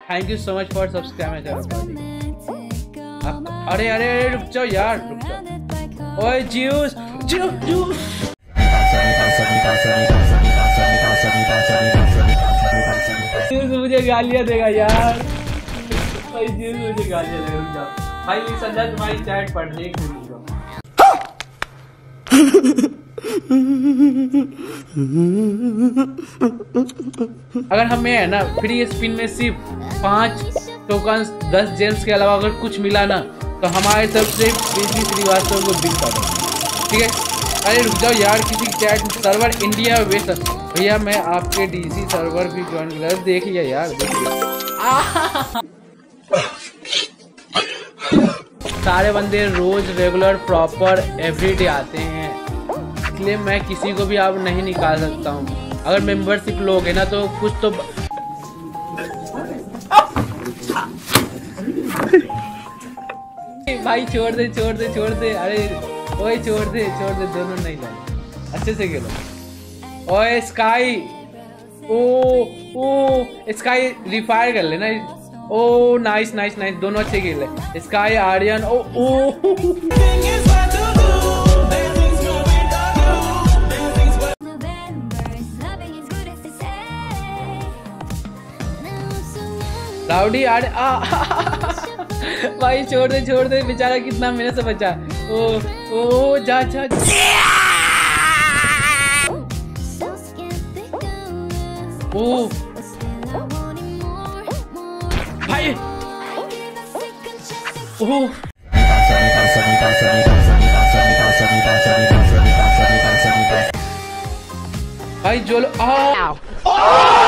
Thank you so much for subscribe my channel. अरे अरे अरे रुक जाओ यार, रुक जाओ। ओए ज्यूस ज्यूस मुझे गालियां देगा यार भाई, ज्यूस मुझे गालियां देगा। रुक जाओ भाई, संध्या तुम्हारी चैट पढ़ रही है। अगर हमें है ना फ्री स्पिन में सिर्फ 5 टोकन्स 10 जेम्स के अलावा अगर कुछ मिला ना, तो हमारे तरफ से डीसी श्रीवास्तव को बिल कर दो, ठीक है। अरे रुक जाओ यार, किसी चैट सर्वर इंडिया वेस्ट भैया, मैं आपके डीसी सर्वर भी ज्वाइन कर, देख लिया यार, देख लिया। सारे बंदे रोज रेगुलर प्रॉपर एवरीडे आते हैं, इसलिए मैं किसी को भी अब नहीं निकाल सकता हूँ। अगर मेंबरशिप लोगे ना तो कुछ तो भाई छोड़ दे छोड़ दे छोड़ दे। अरे ओए छोड़ दे दोनों नहीं जाना, अच्छे से खेलो। ओए स्काई, ओ स्काई रिफायर कर लेना। ओ नाइस नाइस नाइस, दोनों अच्छे खेले। स्काई आर्यन, ओ राउडी भाई छोड़ दे बेचारा, कितना मेहनत से बचा। ओ जा ओ भाई, ओ भाई जो